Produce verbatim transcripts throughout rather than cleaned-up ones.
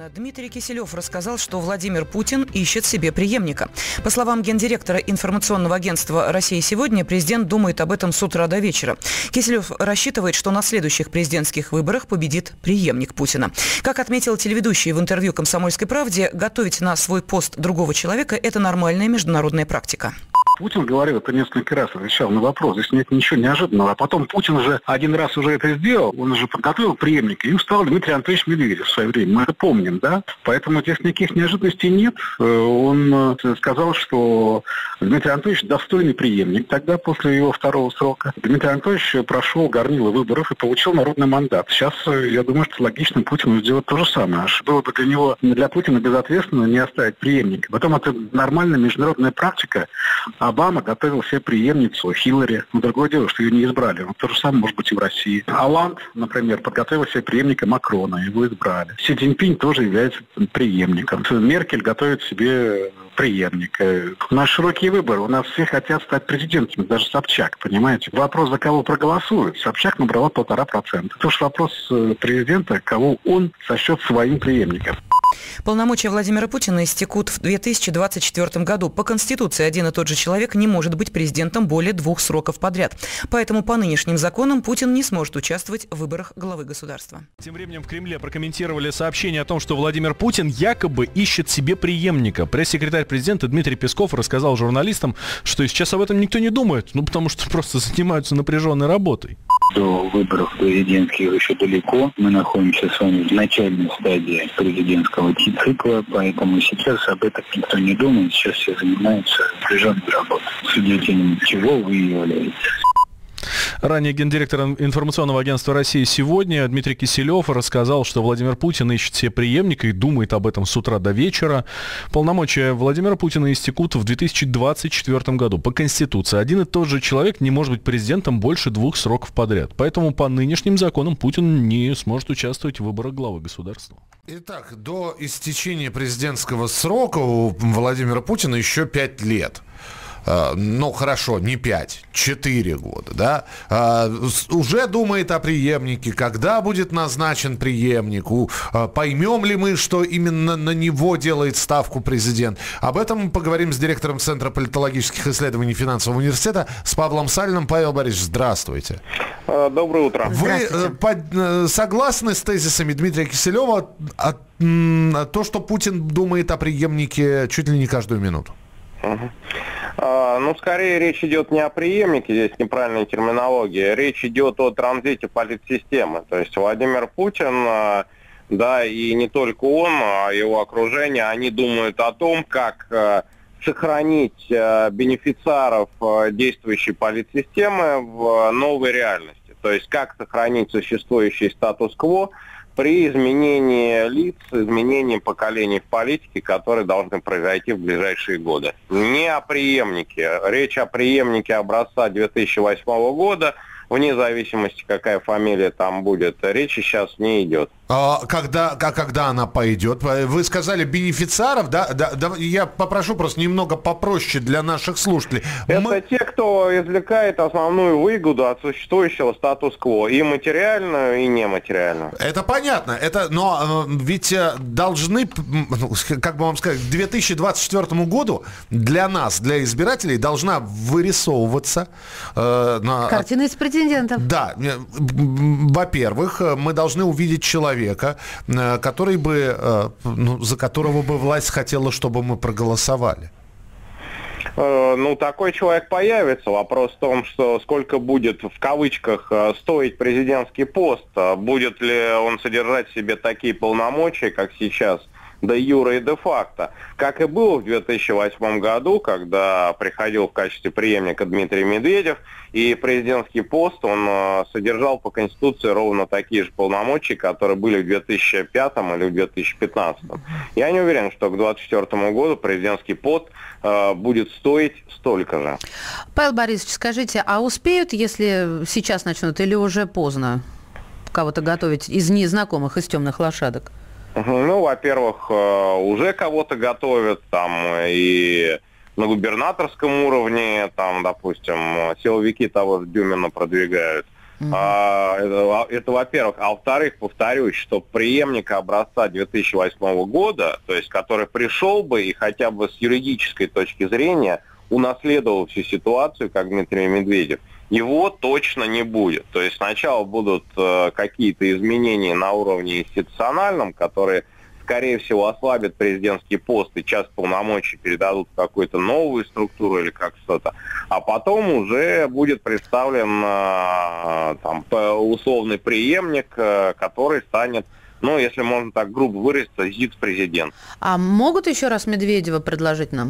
Путина Дмитрий Киселев рассказал, что Владимир Путин ищет себе преемника. По словам гендиректора информационного агентства «Россия сегодня», президент думает об этом с утра до вечера. Киселев рассчитывает, что на следующих президентских выборах победит преемник Путина. Как отметил телеведущий в интервью «Комсомольской правде», готовить на свой пост другого человека – это нормальная международная практика. Путин говорил это несколько раз, отвечал на вопрос. Здесь нет ничего неожиданного. А потом Путин же один раз уже это сделал. Он уже подготовил преемника. Им стал Дмитрий Анатольевич Медведев в свое время. Мы это помним, да? Поэтому здесь никаких неожиданностей нет. Он сказал, что Дмитрий Анатольевич достойный преемник тогда, после его второго срока. Дмитрий Анатольевич прошел горнило выборов и получил народный мандат. Сейчас, я думаю, что логично Путину сделать то же самое. Аж было бы для него, для Путина безответственно не оставить преемника. Потом это нормальная международная практика. Обама готовил себе преемницу Хиллари. Но другое дело, что ее не избрали. Но то же самое может быть и в России. Олланд, например, подготовил себе преемника Макрона. Его избрали. Си Цзиньпинь тоже является преемником. Меркель готовит себе преемника. У нас широкий выбор. У нас все хотят стать президентами. Даже Собчак, понимаете? Вопрос, за кого проголосуют. Собчак набрала полтора процента. Это уж вопрос президента, кого он сочтет своим преемником. Полномочия Владимира Путина истекут в две тысячи двадцать четвёртом году. По Конституции один и тот же человек не может быть президентом более двух сроков подряд. Поэтому по нынешним законам Путин не сможет участвовать в выборах главы государства. Тем временем в Кремле прокомментировали сообщение о том, что Владимир Путин якобы ищет себе преемника. Пресс-секретарь президента Дмитрий Песков рассказал журналистам, что сейчас об этом никто не думает, ну потому что просто занимаются напряженной работой. До выборов президентских еще далеко. Мы находимся с вами в начальной стадии президентского цикла, поэтому сейчас об этом никто не думает. Сейчас все занимаются напряженной работой. Судя тем, чего вы являетесь. Ранее гендиректор информационного агентства «Россия сегодня» Дмитрий Киселев рассказал, что Владимир Путин ищет себе преемника и думает об этом с утра до вечера. Полномочия Владимира Путина истекут в две тысячи двадцать четвёртом году. По Конституции один и тот же человек не может быть президентом больше двух сроков подряд. Поэтому по нынешним законам Путин не сможет участвовать в выборах главы государства. Итак, до истечения президентского срока у Владимира Путина еще пять лет. Ну, хорошо, не пять, четыре года, да, а, уже думает о преемнике, когда будет назначен преемник, у, а, поймем ли мы, что именно на него делает ставку президент. Об этом мы поговорим с директором Центра политологических исследований Финансового университета, с Павлом Сальным. Павел Борисович, здравствуйте. Доброе утро. Вы под, согласны с тезисами Дмитрия Киселева о, о, о том, что Путин думает о преемнике чуть ли не каждую минуту? Угу. А, ну, скорее речь идет не о преемнике, здесь неправильная терминология, речь идет о транзите политсистемы. То есть Владимир Путин, да, и не только он, а его окружение, они думают о том, как сохранить бенефициаров действующей политсистемы в новой реальности. То есть как сохранить существующий статус-кво при изменении лиц, изменении поколений в политике, которые должны произойти в ближайшие годы. Не о преемнике. Речь о преемнике образца две тысячи восьмого года, вне зависимости, какая фамилия там будет, речи сейчас не идет. А когда, а когда она пойдет? Вы сказали бенефициаров, да? Да, да? Я попрошу просто немного попроще для наших слушателей. Это Мы... те, кто извлекает основную выгоду от существующего статус-кво, и материальную, и нематериальную. Это понятно, это, но ведь должны, как бы вам сказать, к две тысячи двадцать четвёртому году для нас, для избирателей, должна вырисовываться... Э, на... Картина из претендентов. Да. Во-первых, мы должны увидеть человека, который бы, ну, за которого бы власть хотела, чтобы мы проголосовали. Ну, такой человек появится. Вопрос в том, что сколько будет, в кавычках, стоить президентский пост. Будет ли он содержать в себе такие полномочия, как сейчас, де юре и де факто. Как и было в две тысячи восьмом году, когда приходил в качестве преемника Дмитрий Медведев, и президентский пост, он содержал по Конституции ровно такие же полномочия, которые были в две тысячи пятом или в две тысячи пятнадцатом. Я не уверен, что к две тысячи двадцать четвёртому году президентский пост э, будет стоить столько же. Павел Борисович, скажите, а успеют, если сейчас начнут, или уже поздно кого-то готовить из незнакомых, из темных лошадок? Ну, во-первых, уже кого-то готовят, там и на губернаторском уровне, там, допустим, силовики того же Дюмина продвигают. Uh-huh. А, это, это, во-первых. А во-вторых, повторюсь, что преемника образца две тысячи восьмого года, то есть который пришел бы и хотя бы с юридической точки зрения унаследовал всю ситуацию, как Дмитрий Медведев, его точно не будет. То есть сначала будут э, какие-то изменения на уровне институциональном, которые, скорее всего, ослабят президентский пост и часть полномочий передадут в какую-то новую структуру или как что-то. А потом уже будет представлен э, там, условный преемник, э, который станет, ну, если можно так грубо выразиться, зиц-президент. А могут еще раз Медведева предложить нам?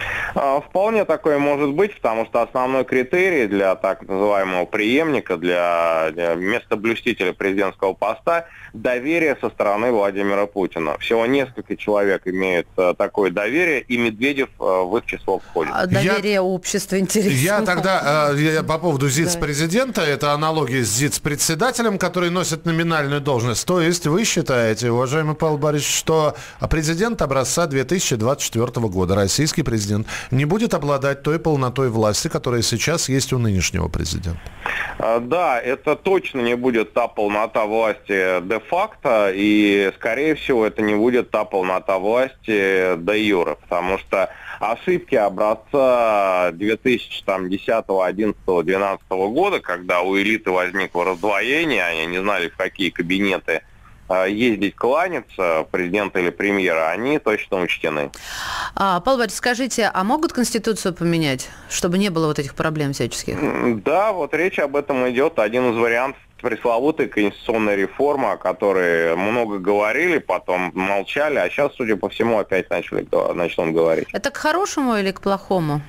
Вполне такое может быть, потому что основной критерий для так называемого преемника, для, для местоблюстителя президентского поста – доверие со стороны Владимира Путина. Всего несколько человек имеют такое доверие, и Медведев в их число входит. А доверие я, общества, интересно. Я тогда я, по поводу зиц-президента, да. Это аналогия с зиц-председателем, который носит номинальную должность. То есть вы считаете, уважаемый Павел Борисович, что президент образца две тысячи двадцать четвёртого года, российский президент, не будет обладать той полнотой власти, которая сейчас есть у нынешнего президента? Да, это точно не будет та полнота власти де-факто, и, скорее всего, это не будет та полнота власти де-юре, потому что ошибки образца две тысячи десятого, одиннадцатого, двенадцатого года, когда у элиты возникло раздвоение, они не знали, в какие кабинеты ездить кланяться президента или премьера, они точно учтены. А, Павел Борисович, скажите, а могут Конституцию поменять, чтобы не было вот этих проблем всяческих? Да, вот речь об этом идет. Один из вариантов пресловутой конституционной реформы, о которой много говорили, потом молчали, а сейчас, судя по всему, опять начали, начнут говорить. Это к хорошему или к плохому?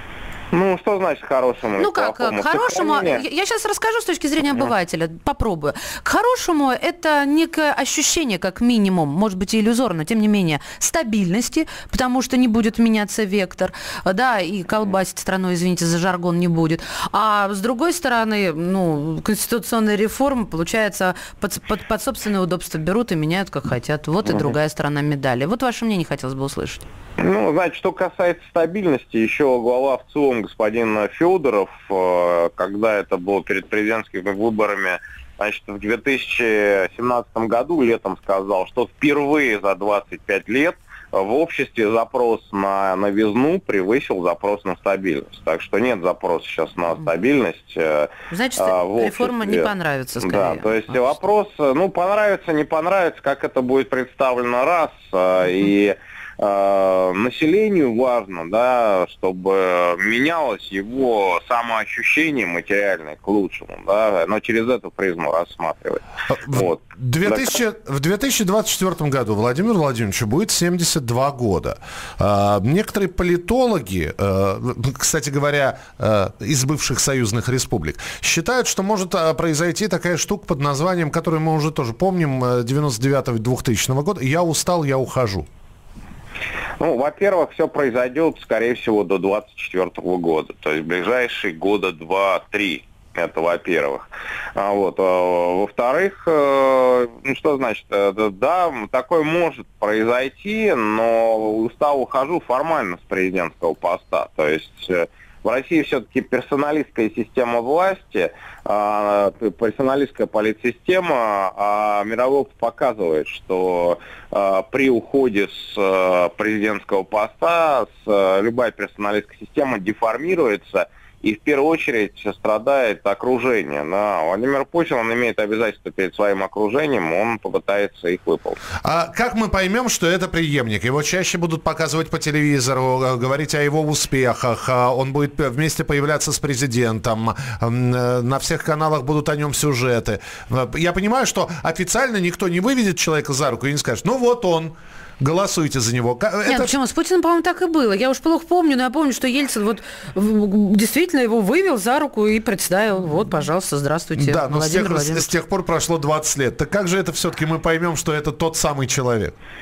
Ну, что значит хорошему? Ну как, к хорошему, я, я сейчас расскажу с точки зрения обывателя, попробую. К хорошему это некое ощущение, как минимум, может быть и иллюзорно, тем не менее, стабильности, потому что не будет меняться вектор, да, и колбасить страну, извините за жаргон, не будет. А с другой стороны, ну, конституционная реформа, получается, под, под, под собственное удобство берут и меняют, как хотят. Вот и другая сторона медали. Вот ваше мнение хотелось бы услышать. Ну, значит, что касается стабильности, еще глава ВЦИОМ господин Федоров, когда это было перед президентскими выборами, значит, в две тысячи семнадцатом году летом сказал, что впервые за двадцать пять лет в обществе запрос на новизну превысил запрос на стабильность. Так что нет запроса сейчас на стабильность. Значит, реформа не понравится, скорее. Да, то есть вопрос, ну, понравится, не понравится, как это будет представлено, раз, и населению важно, да, чтобы менялось его самоощущение материальное к лучшему, да, но через эту призму рассматривать. В, вот. две тысячи, в две тысячи двадцать четвёртом году Владимиру Владимировичу будет семьдесят два года. А, некоторые политологи, а, кстати говоря, а, из бывших союзных республик, считают, что может а, произойти такая штука под названием, которую мы уже тоже помним, девяносто девятого двухтысячного года «Я устал, я ухожу». Ну, во-первых, все произойдет, скорее всего, до двадцать четвёртого года. То есть ближайшие года два-три. Это во-первых. А вот, а, во-вторых, э, ну что значит, э, да, такое может произойти, но устал, ухожу формально с президентского поста. То есть э, в России все-таки персоналистская система власти, э, персоналистская политсистема, а мировой опыт показывает, что э, при уходе с э, президентского поста с, э, любая персоналистская система деформируется, и в первую очередь страдает окружение. Да. Владимир Путин, он имеет обязательства перед своим окружением, он попытается их выполнить. А как мы поймем, что это преемник? Его чаще будут показывать по телевизору, говорить о его успехах, он будет вместе появляться с президентом, на всех каналах будут о нем сюжеты. Я понимаю, что официально никто не выведет человека за руку и не скажет, ну вот он. Голосуйте за него. Нет, это... почему? С Путиным, по-моему, так и было. Я уж плохо помню, но я помню, что Ельцин вот действительно его вывел за руку и представил. Вот, пожалуйста, здравствуйте, да, но Владимир с тех, с тех пор прошло двадцать лет. Так как же это все-таки мы поймем, что это тот самый человек?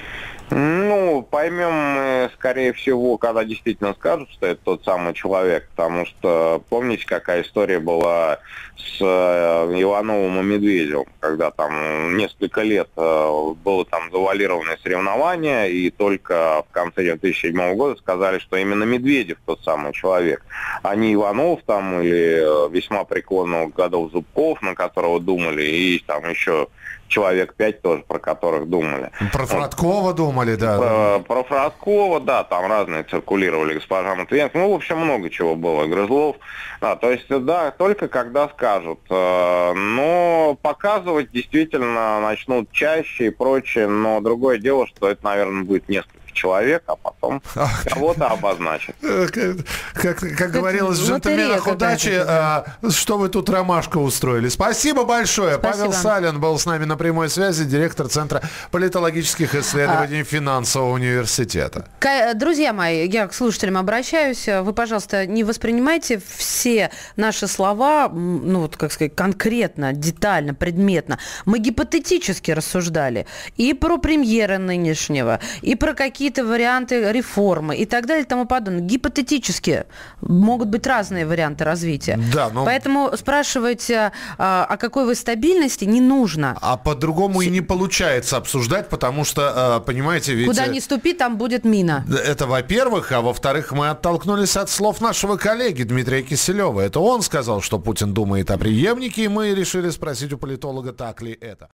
Ну, поймем мы, скорее всего, когда действительно скажут, что это тот самый человек, потому что помните, какая история была с Ивановым и Медведевым, когда там несколько лет было там завуалированное соревнование, и только в конце две тысячи седьмого года сказали, что именно Медведев тот самый человек, а не Иванов там или весьма преклонных годов Зубков, на которого думали, и там еще человек пять тоже, про которых думали. Про Фродкова вот, думали, да. Про, про Фродкова, да, там разные циркулировали, госпожа Матвиенко. Ну, в общем, много чего было. Грызлов. Да, то есть, да, только когда скажут. Но показывать действительно начнут чаще и прочее. Но другое дело, что это, наверное, будет несколько человек, а потом кого-то обозначит. Как, как, как говорилось в «Джентльменах удачи», а, что вы тут ромашку устроили. Спасибо большое. Спасибо. Павел Салин был с нами на прямой связи, директор Центра политологических исследований а... финансового университета. Друзья мои, я к слушателям обращаюсь. Вы, пожалуйста, не воспринимайте все наши слова, ну вот, как сказать, конкретно, детально, предметно. Мы гипотетически рассуждали и про премьера нынешнего, и про какие какие-то варианты реформы и так далее и тому подобное. Гипотетически могут быть разные варианты развития. Да, но... Поэтому спрашивать, а, о какой вы стабильности, не нужно. А по-другому и не получается обсуждать, потому что, понимаете, ведь... Куда ни ступи, там будет мина. Это во-первых, а во-вторых, мы оттолкнулись от слов нашего коллеги Дмитрия Киселева. Это он сказал, что Путин думает о преемнике, и мы решили спросить у политолога, так ли это.